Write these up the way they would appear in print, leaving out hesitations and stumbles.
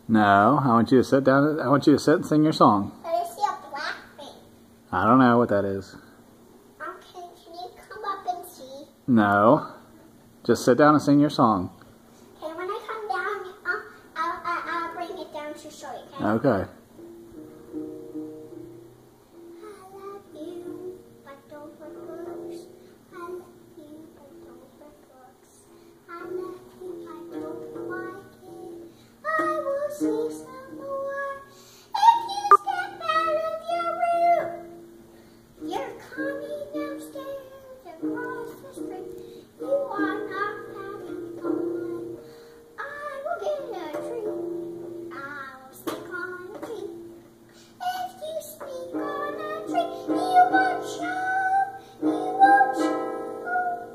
No, I want you to sit down. I want you to sit and sing your song. But I see a black thing. I don't know what that is. Okay, can you come up and see? No. Just sit down and sing your song. Okay, when I come down, I'll bring it down to show you. Okay. I love you, but don't wear books. I love you, but don't wear books. I love you, but don't like it. I will see some more. If you step out of your room, you're coming downstairs across the street. You are not having fun. I will get a treat. I will sneak on a tree. If you sneak on a tree, you won't show. You won't show.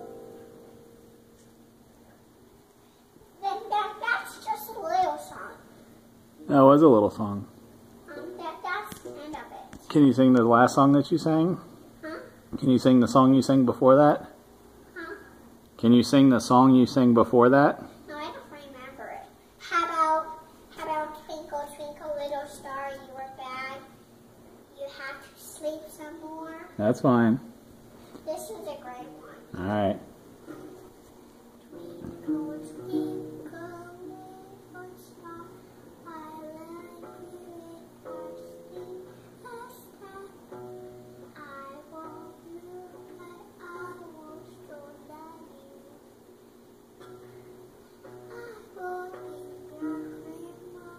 Then that's just a little song. That was a little song. That's the end of it. Can you sing the last song that you sang? Huh? Can you sing the song you sang before that? Huh? Can you sing the song you sang before that? No, I don't remember it. How about Twinkle, Twinkle, Little Star, you were bad. You have to sleep some more. That's fine. This is a great one. All right. Twinkle, twinkle, little star, I love you in our sleep last night. I won't move, but I won't still love you. I will be your grandma.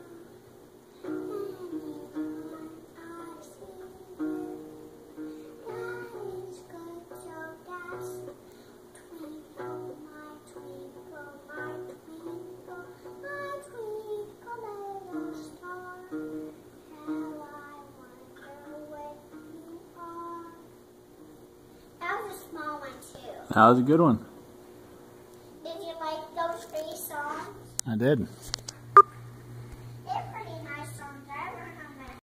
Anytime I see you, that is good, so that's twinkle, my twinkle, my twinkle, my twinkle, little star. How I wonder where you are. That was a small one too. That was a good one. Did you like those 3 songs? I did.